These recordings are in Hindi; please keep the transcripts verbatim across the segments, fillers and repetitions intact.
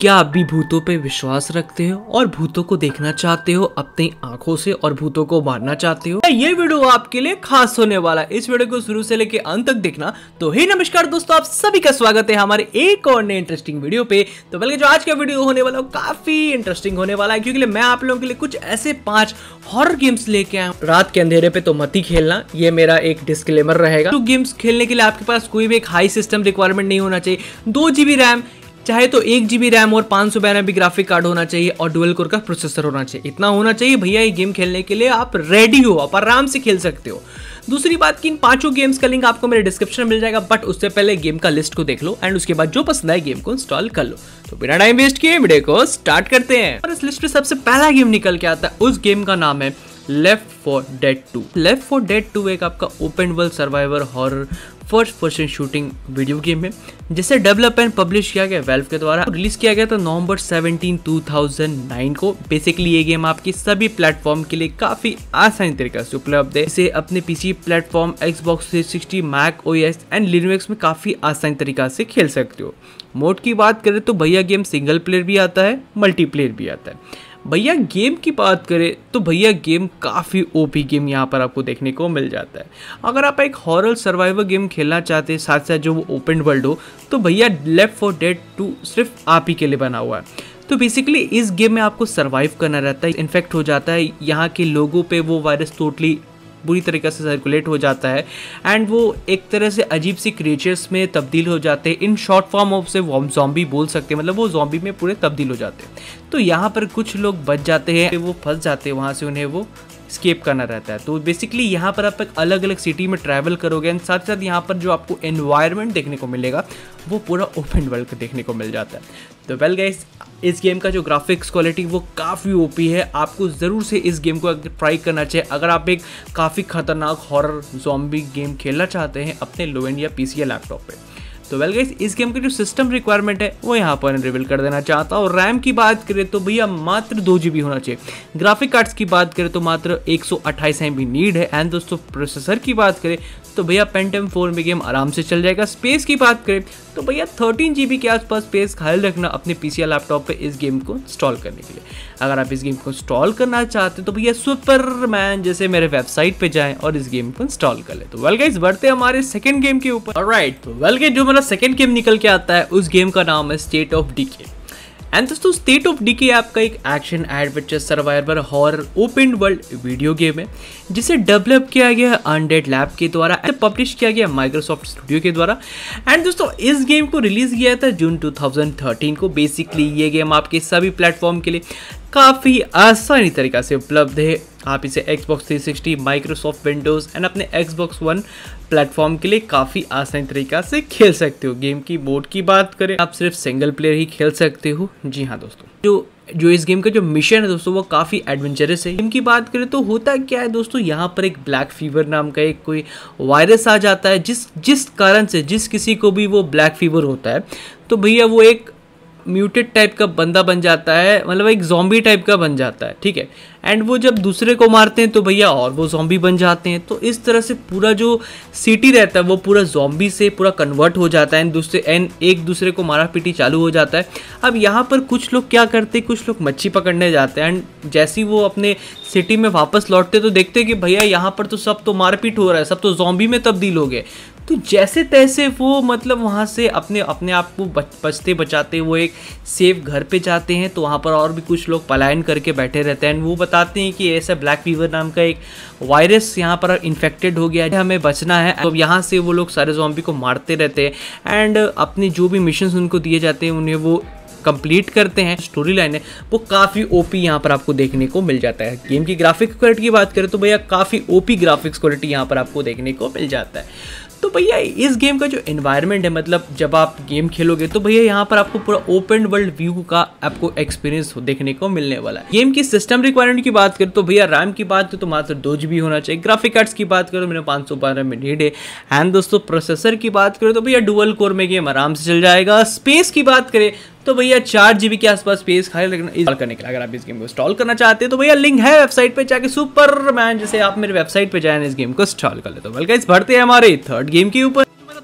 क्या आप भी भूतों पे विश्वास रखते हो और भूतों को देखना चाहते हो अपनी आंखों से और भूतों को मारना चाहते हो? ये वीडियो आपके लिए खास होने वाला है। इस वीडियो को शुरू से लेके अंत तक देखना। तो हे नमस्कार दोस्तों, आप सभी का स्वागत है हमारे एक और नए इंटरेस्टिंग वीडियो पे। तो बल्कि जो आज का वीडियो होने वाला है काफी इंटरेस्टिंग होने वाला है, क्योंकि मैं आप लोगों के लिए कुछ ऐसे पांच हॉरर गेम्स लेके आया हूं। रात के अंधेरे पे तो मत ही खेलना, ये मेरा एक डिस्क्लेमर रहेगा। तो गेम्स खेलने के लिए आपके पास कोई भी एक हाई सिस्टम रिक्वायरमेंट नहीं होना चाहिए। दो जीबी रैम, चाहे तो एक जीबी रैम और पाँच सौ बानवे ग्राफिक कार्ड होना चाहिए और डुअल कोर का प्रोसेसर होना चाहिए। इतना होना चाहिए भैया, ये गेम खेलने के लिए आप रेडी हो, आप आराम से खेल सकते हो। दूसरी बात कि इन पांचों गेम्स का लिंक आपको मेरे डिस्क्रिप्शन में मिल जाएगा, बट उससे पहले गेम का लिस्ट को देख लो एंड उसके बाद जो पसंद आए गेम को इंस्टॉल कर लो। तो बिना टाइम वेस्ट किए वीडियो को स्टार्ट करते हैं। और इस लिस्ट में सबसे पहला गेम निकल के आता है, उस गेम का नाम है Left for Dead two. Left for Dead two एक आपका open world survivor horror first person shooting video game है, जिसे डेवलप एंड पब्लिश किया गया वेल्व के द्वारा। रिलीज किया गया था November seventeen two thousand nine को। बेसिकली ये गेम आपकी सभी प्लेटफॉर्म के लिए काफी आसान तरीके से उपलब्ध है। इसे अपने PC platform, Xbox three sixty, Mac OS and Linux में काफी आसान तरीका से खेल सकते हो। मोड की बात करें तो भैया गेम सिंगल प्लेयर भी आता है, मल्टीप्लेयर भी आता है। भैया गेम की बात करें तो भैया गेम काफ़ी ओपी गेम यहाँ पर आपको देखने को मिल जाता है। अगर आप एक हॉरर सर्वाइवर गेम खेलना चाहते हैं साथ साथ जो वो ओपन वर्ल्ड हो, तो भैया लेफ्ट फॉर डेड टू सिर्फ आप ही के लिए बना हुआ है। तो बेसिकली इस गेम में आपको सर्वाइव करना रहता है। इन्फेक्ट हो जाता है, यहाँ के लोगों पे वो वायरस टोटली बुरी तरीके से सर्कुलेट हो जाता है एंड वो एक तरह से अजीब सी क्रिएचर्स में तब्दील हो जाते हैं। इन शॉर्ट फॉर्म ऑफ से वो हम ज़ॉम्बी बोल सकते हैं, मतलब वो ज़ॉम्बी में पूरे तब्दील हो जाते हैं। तो यहाँ पर कुछ लोग बच जाते हैं, वो फंस जाते हैं, वहाँ से उन्हें वो स्केप करना रहता है। तो बेसिकली यहाँ पर आप एक अलग अलग सिटी में ट्रैवल करोगे एंड साथ साथ यहाँ पर जो आपको एनवायरनमेंट देखने को मिलेगा वो पूरा ओपन वर्ल्ड का देखने को मिल जाता है। तो वेल गाइस, इस गेम का जो ग्राफिक्स क्वालिटी वो काफ़ी ओपी है। आपको ज़रूर से इस गेम को ट्राई करना चाहिए अगर आप एक काफ़ी खतरनाक हॉरर ज़ॉम्बी गेम खेलना चाहते हैं अपने लो एंड या पीसी या लैपटॉप पे। तो वेल गाइस, इस गेम की जो सिस्टम रिक्वायरमेंट है वो यहाँ पर रिवील कर देना चाहता हूँ। और रैम की बात करें तो भैया मात्र दो जीबी होना चाहिए। ग्राफिक कार्ड्स की बात करें तो मात्र एक सौ अट्ठाईस एम बी नीड है। एंड दोस्तों प्रोसेसर की बात करें तो भैया पेंटियम फोर में गेम आराम से चल जाएगा। स्पेस की बात करें तो भैया थर्टीन जीबी के आसपास स्पेस ख्याल रखना अपने पीसी या लैपटॉप पे इस गेम को इंस्टॉल करने के लिए। अगर आप इस गेम को इंस्टॉल करना चाहते हो तो भैया सुपरमैन जैसे मेरे वेबसाइट पे जाएं और इस गेम को इंस्टॉल कर ले। तो वेल गाइस, बढ़ते हैं हमारे सेकंड गेम के ऊपर। ऑलराइट, तो वेल गाइस, जो मेरा सेकंड गेम निकल के आता है उस गेम का नाम है स्टेट ऑफ डीके। एंड दोस्तों स्टेट ऑफ डीके आपका एक action adventure survivor horror open world video game है, जिसे डेवलप किया गया है अनडेड लैब के द्वारा, पब्लिश किया गया माइक्रोसॉफ्ट स्टूडियो के द्वारा। एंड दोस्तों इस गेम को रिलीज किया था जून टू थाउजेंड थर्टीन को। बेसिकली ये गेम आपके सभी प्लेटफॉर्म के लिए काफ़ी आसानी तरीका से उपलब्ध है। आप इसे Xbox three sixty, Microsoft Windows and अपने Xbox वन प्लेटफॉर्म के लिए काफ़ी आसान तरीका से खेल सकते हो। गेम की मोड की बात करें आप सिर्फ सिंगल प्लेयर ही खेल सकते हो। जी हाँ दोस्तों, जो जो इस गेम का जो मिशन है दोस्तों वो काफ़ी एडवेंचरस है। गेम की बात करें तो होता क्या है दोस्तों, यहाँ पर एक ब्लैक फीवर नाम का एक कोई वायरस आ जाता है, जिस जिस कारण से जिस किसी को भी वो ब्लैक फीवर होता है तो भैया वो एक म्यूटेड टाइप का बंदा बन जाता है, मतलब एक ज़ॉम्बी टाइप का बन जाता है, ठीक है। एंड वो जब दूसरे को मारते हैं तो भैया और वो ज़ॉम्बी बन जाते हैं। तो इस तरह से पूरा जो सिटी रहता है वो पूरा ज़ॉम्बी से पूरा कन्वर्ट हो जाता है एंड दूसरे एंड एक दूसरे को मारा पीटी चालू हो जाता है। अब यहाँ पर कुछ लोग क्या करते हैं, कुछ लोग मच्छी पकड़ने जाते हैं एंड जैसे ही वो अपने सिटी में वापस लौटते तो देखते हैं कि भैया यहाँ पर तो सब तो मारपीट हो रहा है, सब तो ज़ॉम्बी में तब्दील हो गए। तो जैसे तैसे वो मतलब वहाँ से अपने अपने आप को बच, बचते बचाते वो एक सेफ घर पे जाते हैं। तो वहाँ पर और भी कुछ लोग पलायन करके बैठे रहते हैं। वो बताते हैं कि ऐसा ब्लैक फीवर नाम का एक वायरस यहाँ पर इन्फेक्टेड हो गया है, हमें बचना है। तो यहाँ से वो लोग सारे ज़ॉम्बी को मारते रहते हैं एंड अपने जो भी मिशंस उनको दिए जाते हैं उन्हें वो कंप्लीट करते हैं। स्टोरी लाइन है वो काफ़ी ओपी यहाँ पर आपको देखने को मिल जाता है। गेम की ग्राफिक्स क्वालिटी की बात करें तो भैया काफ़ी ओपी ग्राफिक्स क्वालिटी यहाँ पर आपको देखने को मिल जाता है। तो भैया इस गेम का जो एनवायरनमेंट है, मतलब जब आप गेम खेलोगे तो भैया यहाँ पर आपको पूरा ओपन वर्ल्ड व्यू का आपको एक्सपीरियंस देखने को मिलने वाला है। गेम की सिस्टम रिक्वायरमेंट की बात करें तो भैया रैम की बात करें तो मात्र दो जीबी होना चाहिए। ग्राफिक कार्ड्स की बात करें तो मेरे पाँच सौ बारह में नीड है। एंड दोस्तों प्रोसेसर की बात करें तो भैया डुअल कोर में गेम आराम से चल जाएगा। स्पेस की बात करें तो भैया चार जीबी के आसपास स्पेस खाली रखना इंस्टॉल करने के लिए। अगर आप इस गेम को इंस्टॉल करना चाहते हैं तो भैया लिंक है वेबसाइट पे, जाके सुपरमैन जैसे आप मेरे वेबसाइट पे जाए इस गेम को इंस्टॉल कर ले। तो वेल गाइस, बढ़ते हैं हमारे थर्ड गेम के ऊपर।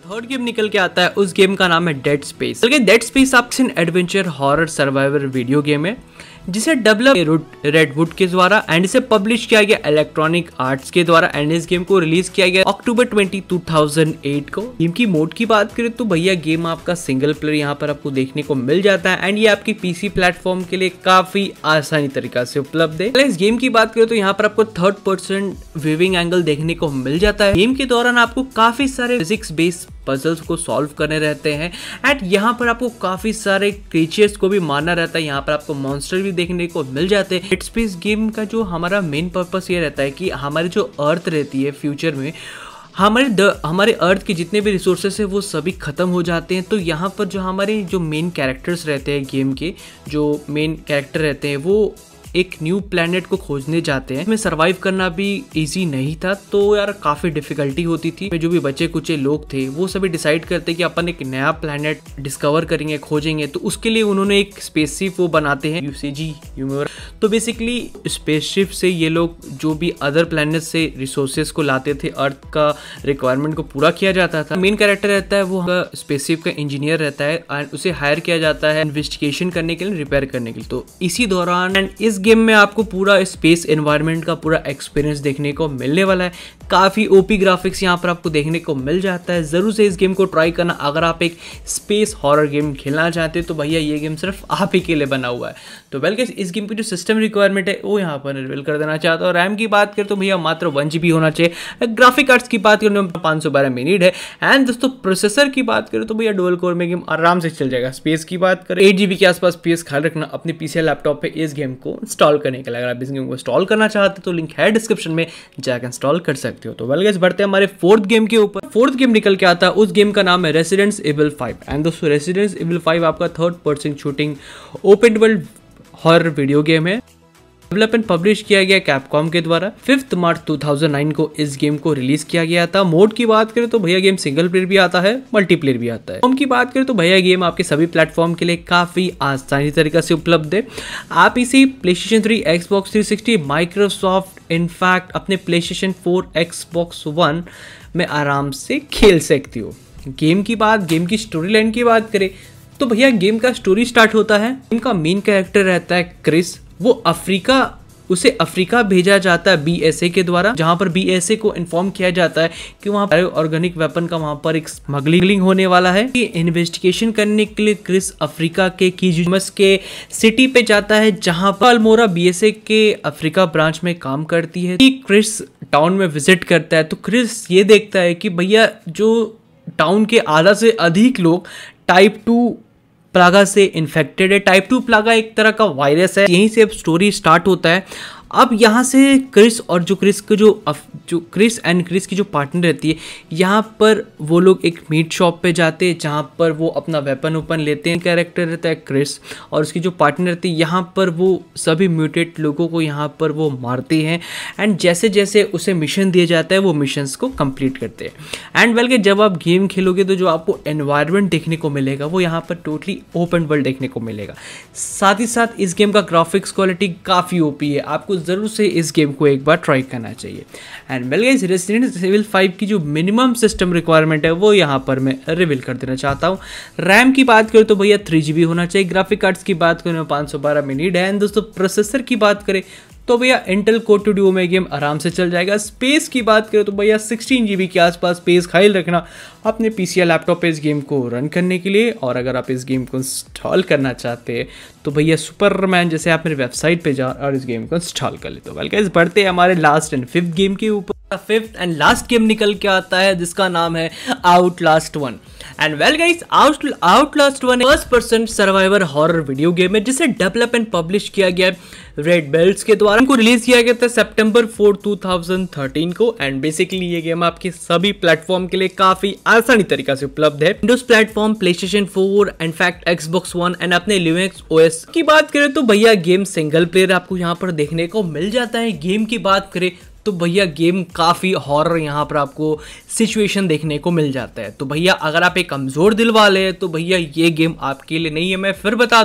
थर्ड गेम निकल के आता है, उस गेम का नाम है डेड स्पेस। डेड स्पेस आपकी adventure horror survivor video game है जिसे डेवलप रेडवुड के द्वारा एंड इसे पब्लिश किया गया इलेक्ट्रॉनिक आर्ट्स के द्वारा एंड इस गेम को रिलीज किया गया October twenty two thousand eight को। गेम की मोड की बात करें तो भैया गेम आपका सिंगल प्लेयर यहाँ पर आपको देखने को मिल जाता है एंड ये आपकी पीसी प्लेटफॉर्म के लिए काफी आसानी तरीका से उपलब्ध है। इस गेम की बात करें तो यहाँ पर आपको थर्ड पर्सन व्यूइंग एंगल देखने को मिल जाता है। गेम के दौरान आपको काफी सारे फिजिक्स बेस्ड पजल्स को सॉल्व करने रहते हैं एंड यहाँ पर आपको काफी सारे क्रिएचर्स को भी मारना रहता है। यहाँ पर आपको मॉन्स्टर भी देखने को मिल जाते हैं। डेड स्पेस गेम का जो हमारा मेन पर्पस ये रहता है कि हमारी जो अर्थ रहती है फ्यूचर में हमारे हमारे अर्थ के जितने भी रिसोर्सेस है वो सभी खत्म हो जाते हैं। तो यहाँ पर जो हमारे जो मेन कैरेक्टर्स रहते हैं गेम के जो मेन कैरेक्टर रहते हैं वो एक न्यू प्लैनेट को खोजने जाते हैं। इसमें सरवाइव करना भी इजी नहीं था, तो यार काफी डिफिकल्टी होती थी। जो भी बचे कुचे लोग थे वो सभी डिसाइड करते कि अपन एक नया प्लैनेट डिस्कवर करेंगे, खोजेंगे। तो उसके लिए उन्होंने एक स्पेसशिप वो बनाते हैं यूसीजी यूमर। तो बेसिकली स्पेसशिप से ये लोग जो भी अदर प्लैनेट से रिसोर्सेज को लाते थे, अर्थ का रिक्वायरमेंट को पूरा किया जाता था। मेन कैरेक्टर रहता है वो स्पेसशिप का इंजीनियर रहता है एंड उसे हायर किया जाता है इन्वेस्टिगेशन करने के लिए, रिपेयर करने के लिए। तो इसी दौरान एंड इस गेम में आपको पूरा स्पेस एनवायरनमेंट का पूरा एक्सपीरियंस देखने को मिलने वाला है। काफी ओपी ग्राफिक्स यहाँ पर आपको देखने को मिल जाता है। जरूर से इस गेम को ट्राई करना अगर आप एक स्पेस हॉरर गेम खेलना चाहते हो तो भैया ये गेम सिर्फ आप ही के लिए बना हुआ है। तो वेल गाइस इस गेम की जो सिस्टम रिक्वायरमेंट है वो यहाँ पर रिवील कर देना चाहता हूँ। रैम की बात करें तो भैया मात्र वन जीबी होना चाहिए। ग्राफिक कार्ड्स की बात करें तो पाँच सौ बारह मिनट है एंड दोस्तों प्रोसेसर की बात करें तो भैया डुअल कोर में गेम आराम से चल जाएगा। स्पेस की बात करें एट जीबी के आसपास स्पेस ख्याल रखना अपने पीसी लैपटॉप पे इस गेम को इंस्टॉल करने के लिए। अगर आप इस गेम को इंस्टॉल करना चाहते तो लिंक है डिस्क्रिप्शन में, जाकर इंस्टॉल कर सकते हो। तो वेल गाइस बढ़ते हैं हमारे फोर्थ गेम के ऊपर। फोर्थ गेम निकल के आता है, उस गेम का नाम है रेसिडेंस इविल फाइव एंड दोस्तों रेसिडेंस इविल फाइव आपका third person shooting open world horror video game है। डेवलप एंड पब्लिश किया गया कैपकॉम के द्वारा। Fifth March two thousand nine को इस गेम को रिलीज किया गया था। मोड की बात करें तो भैया गेम सिंगल प्लेयर भी आता है, मल्टीप्लेयर भी आता है। होम की बात करें तो भैया गेम आपके सभी प्लेटफॉर्म के लिए काफी आसानी तरीके से उपलब्ध है। आप इसे PlayStation three, Xbox three sixty, Microsoft in fact अपने प्लेस्टेशन फोर, एक्सबॉक्स वन में आराम से खेल सकती हो। गेम की बात गेम की स्टोरी लाइन की बात करें तो भैया गेम का स्टोरी स्टार्ट होता है। गेम का मेन कैरेक्टर रहता है क्रिस। वो अफ्रीका उसे अफ्रीका भेजा जाता है बीएसए के द्वारा, जहां पर बीएसए को इन्फॉर्म किया जाता है कि वहां पर ऑर्गेनिक वेपन का वहां पर एक स्मगलिंग होने वाला है। इन्वेस्टिगेशन करने के लिए क्रिस अफ्रीका के कीजुमस के सिटी पे जाता है, जहां पर अल्मोरा बीएसए के अफ्रीका ब्रांच में काम करती है। क्रिस टाउन में विजिट करता है तो क्रिस ये देखता है कि भैया जो टाउन के आधा से अधिक लोग टाइप टू प्लागा से इन्फेक्टेड है। टाइप टू प्लागा एक तरह का वायरस है। यहीं से अब स्टोरी स्टार्ट होता है। अब यहाँ से क्रिस और जो क्रिस के जो जो क्रिस एंड क्रिस की जो पार्टनर रहती है, यहाँ पर वो लोग एक मीट शॉप पे जाते हैं जहाँ पर वो अपना वेपन ओपन लेते हैं। कैरेक्टर रहता है क्रिस और उसकी जो पार्टनर रहती है, यहाँ पर वो सभी म्यूटेट लोगों को यहाँ पर वो मारते हैं एंड जैसे जैसे उसे मिशन दिया जाता है वो मिशंस को कंप्लीट करते हैं। एंड वेल के जब आप गेम खेलोगे तो जो आपको एनवायरनमेंट देखने को मिलेगा वो यहाँ पर टोटली ओपन वर्ल्ड देखने को मिलेगा। साथ ही साथ इस गेम का ग्राफिक्स क्वालिटी काफ़ी ओपी है। आपको जरूर से इस गेम को एक बार ट्राई करना चाहिए। And well guys Resident Evil five की जो मिनिमम सिस्टम रिक्वायरमेंट है वो यहाँ पर मैं रिवील कर देना चाहता हूँ। रैम की बात करें तो भैया थ्री जीबी होना चाहिए। ग्राफिक कार्ड्स की बात करें पाँच सौ बारह मिनट है। एंड दोस्तों प्रोसेसर की बात करें तो भैया इंटेल कोर टू ड्यू में गेम आराम से चल जाएगा। स्पेस की बात करें तो भैया सिक्सटीन जीबी के आसपास स्पेस ख्याल रखना अपने पीसी या लैपटॉप पे इस गेम को रन करने के लिए। और अगर आप इस गेम को इंस्टॉल करना चाहते हैं तो भैया सुपरमैन जैसे आप मेरी वेबसाइट पे जाओ और इस गेम को इंस्टॉल कर ले। तो वेल गाइस बढ़ते हैं हमारे लास्ट एंड फिफ्थ गेम के ऊपर। फिफ्थ एंड लास्ट गेम निकल के आता है जिसका नाम है Outlast one. And well guys Outlast one first person survivor horror video game है जिसे डेवलप एंड पब्लिश किया गया रेड बेल्ट्स के द्वारा। इनको रिलीज किया गया था September fourth two thousand thirteen को। एंड बेसिकली ये गेम आपके सभी प्लेटफॉर्म के लिए काफी आसानी तरीका से उपलब्ध है। Windows platform, PlayStation four, in fact Xbox one and अपने लिनक्स ओएस की बात करें तो भैया गेम सिंगल प्लेयर आपको यहाँ पर देखने को मिल जाता है। गेम की बात करें तो भैया गेम काफ़ी हॉरर यहाँ पर आपको सिचुएशन देखने को मिल जाता है। तो भैया अगर आप एक कमज़ोर दिल वाले हैं तो भैया ये गेम आपके लिए नहीं है। मैं फिर बता दूं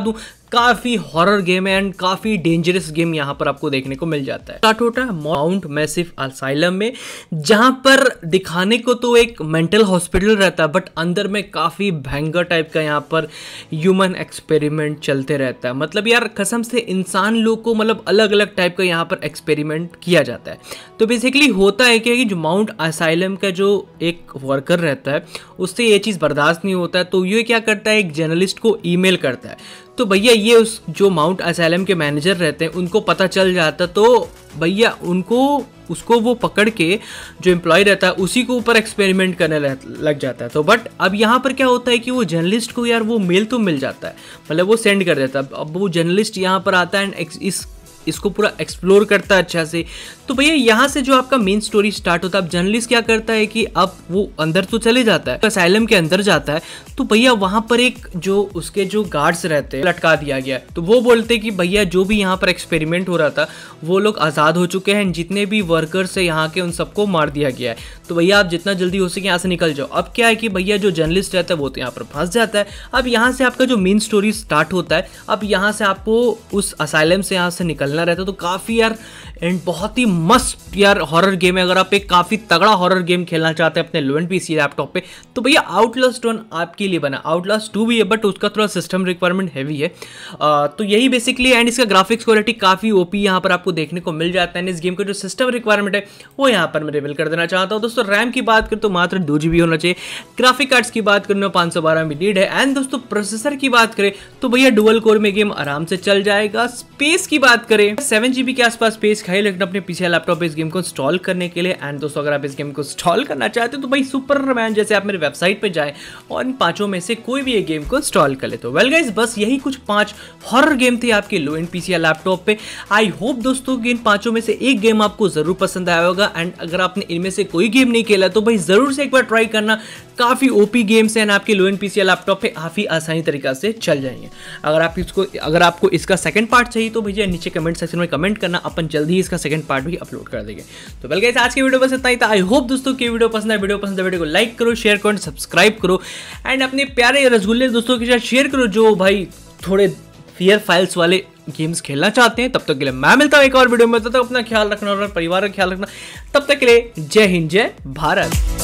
काफी हॉरर गेम है एंड काफी डेंजरस गेम यहाँ पर आपको देखने को मिल जाता है। स्टार्ट होता है माउंट मैसिव असाइलम में, जहां पर दिखाने को तो एक मेंटल हॉस्पिटल रहता है, बट अंदर में काफी भयंकर टाइप का यहाँ पर ह्यूमन एक्सपेरिमेंट चलते रहता है। मतलब यार कसम से इंसान लोग को मतलब अलग अलग टाइप का यहाँ पर एक्सपेरिमेंट किया जाता है। तो बेसिकली होता है क्या कि जो माउंट असाइलम का जो एक वर्कर रहता है उससे ये चीज़ बर्दाश्त नहीं होता है, तो ये क्या करता है, एक जर्नलिस्ट को ईमेल करता है। तो भैया ये उस जो माउंट असाइलम के मैनेजर रहते हैं उनको पता चल जाता, तो भैया उनको उसको वो पकड़ के जो एम्प्लॉय रहता है उसी को ऊपर एक्सपेरिमेंट करने लग जाता है। तो बट अब यहाँ पर क्या होता है कि वो जर्नलिस्ट को यार वो मेल तो मिल जाता है, मतलब वो सेंड कर देता है। अब वो जर्नलिस्ट यहाँ पर आता है एंड इस इसको पूरा एक्सप्लोर करता है अच्छा से। तो भैया यहाँ से जो आपका मेन स्टोरी स्टार्ट होता है। अब जर्नलिस्ट क्या करता है कि अब वो अंदर तो चले जाता है, असाइलम के अंदर जाता है, तो भैया वहाँ पर एक जो उसके जो गार्ड्स रहते हैं लटका दिया गया है। तो वो बोलते हैं कि भैया जो भी यहाँ पर एक्सपेरिमेंट हो रहा था वो लोग आज़ाद हो चुके हैं, जितने भी वर्कर्स है यहाँ के उन सबको मार दिया गया है, तो भैया आप जितना जल्दी हो सके यहाँ से निकल जाओ। अब क्या है कि भैया जो जर्नलिस्ट रहता है वो तो यहाँ पर फंस जाता है। अब यहाँ से आपका जो मेन स्टोरी स्टार्ट होता है। अब यहाँ से आपको उस असाइलम से यहाँ से निकलना रहता है। तो काफ़ी यार एंड बहुत ही मस्त यार हॉरर गेम है। अगर आप एक काफ़ी तगड़ा हॉरर गेम खेलना चाहते हैं अपने लो एंड पीसी लैपटॉप पे, तो भैया आउटलास्ट वन आपके लिए बना। आउटलास्ट टू भी है बट उसका थोड़ा सिस्टम रिक्वायरमेंट हैवी है। आ, तो यही बेसिकली एंड इसका ग्राफिक्स क्वालिटी काफ़ी ओपी यहाँ पर आपको देखने को मिल जाता है। इस गेम का जो सिस्टम रिक्वायरमेंट है वो यहाँ पर मैं रिवील कर देना चाहता हूँ। दोस्तों रैम की बात करें तो मात्र दो जी बी होना चाहिए, ग्राफिक कार्ड्स की बात करें पाँच सौ बारह एम बी नीड है, एंड दोस्तों प्रोसेसर की बात करें तो भैया डुअल कोर में गेम आराम से चल जाएगा। स्पेस की बात करें सेवन जीबी के आसपास स्पेस खाई, लेकिन अपने पीछे लैपटॉप पे इस गेम को इंस्टॉल करने के लिए। एंड दोस्तों अगर आप इस गेम को इंस्टॉल करना चाहते हो तो भाई सुपरमैन जैसे आप मेरे वेबसाइट पे जाएं और इन पांचों में से कोई भी एक गेम को इंस्टॉल कर ले। तो वेल गाइस बस यही कुछ पांच हॉरर गेम थे आपके लो एंड पीसी या लैपटॉप पे। आई होप दोस्तों कि इन पांचों में से एक गेम आपको जरूर पसंद आया होगा। एंड अगर आपने इनमें से कोई गेम नहीं खेला तो भाई जरूर से एक बार ट्राई करना, काफी ओपी गेम्स हैं आपके लो एंड पीसी या लैपटॉप पे काफी आसानी तरीका से चल जाएंगे। अगर आप इसको अगर आपको इसका सेकंड पार्ट चाहिए तो भैया नीचे कमेंट सेक्शन में कमेंट करना, अपन जल्दी ही इसका सेकंड पार्ट भी अपलोड कर देंगे। तो वेल गाइस आज की वीडियो बस इतना ही था। आई होप दोस्तों की वीडियो पसंद है। वीडियो पसंद है वीडियो को लाइक करो, शेयर करो, सब्सक्राइब करो एंड अपने प्यारे रसगुल्ले दोस्तों के साथ शेयर करो जो भाई थोड़े फियर फाइल्स वाले गेम्स खेलना चाहते हैं। तब तक के लिए मैं मिलता हूं एक और वीडियो में। तब तक अपना ख्याल रखना और परिवार का ख्याल रखना। तब तक के लिए जय हिंद जय भारत।